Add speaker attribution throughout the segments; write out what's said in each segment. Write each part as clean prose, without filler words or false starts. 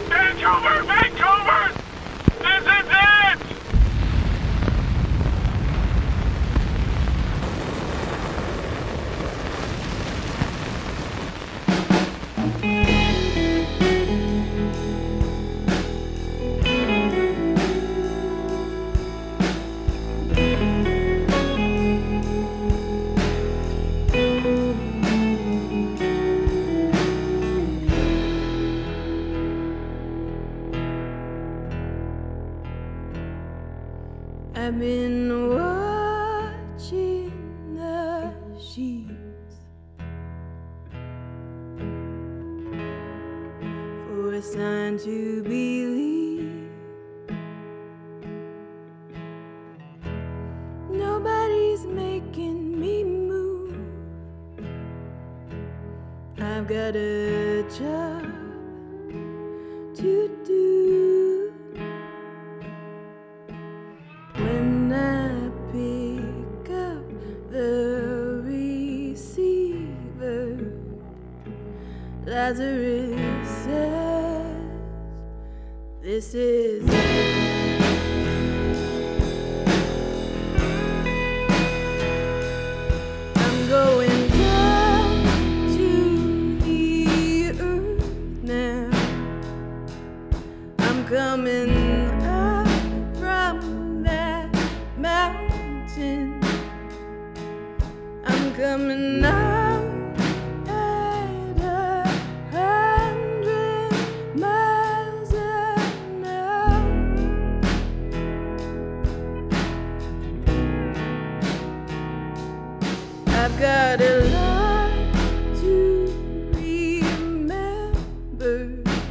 Speaker 1: Vancouver! Vancouver! This is it!
Speaker 2: I've been watching the sheets for a sign to believe. Nobody's making me move. I've got a job to do. When I pick up the receiver, Lazarus says, "This is it." I'm going down to the earth now. I'm coming up from mountain. I'm coming out at 100 miles an hour. I've got a lot to remember,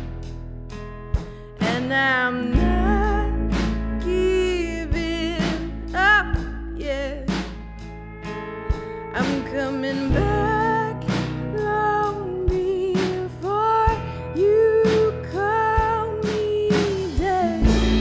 Speaker 2: and I'm not giving up yet. I'm coming back long before you call me dead.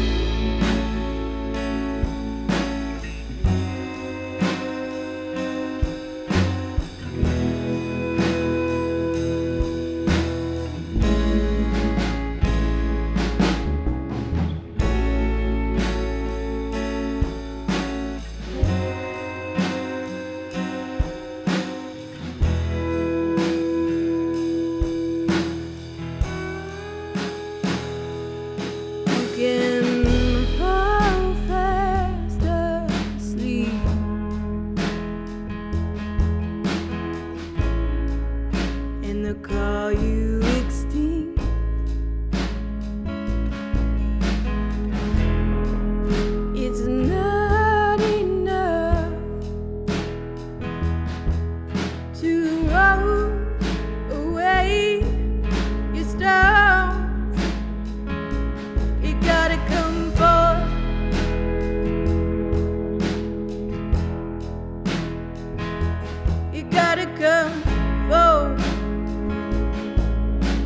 Speaker 2: Can fall fast asleep in the car you extinct. It's not enough to roll away your stones. You gotta come forth. You gotta come forth.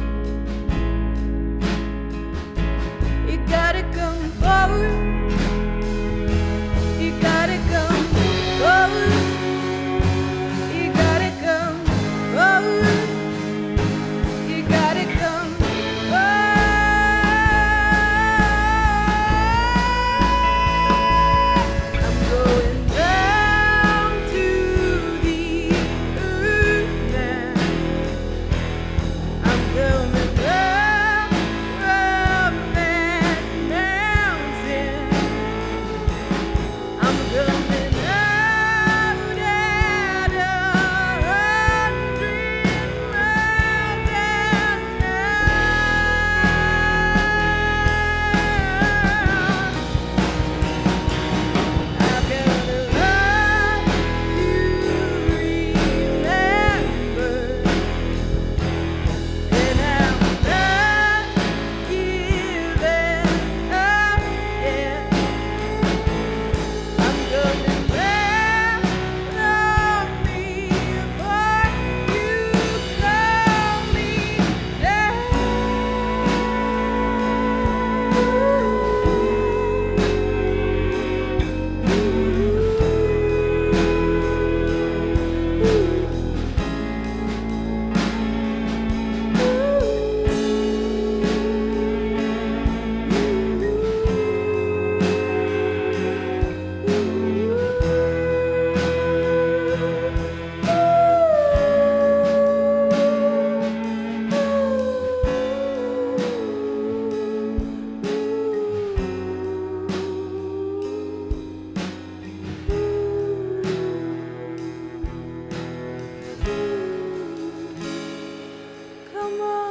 Speaker 2: come on.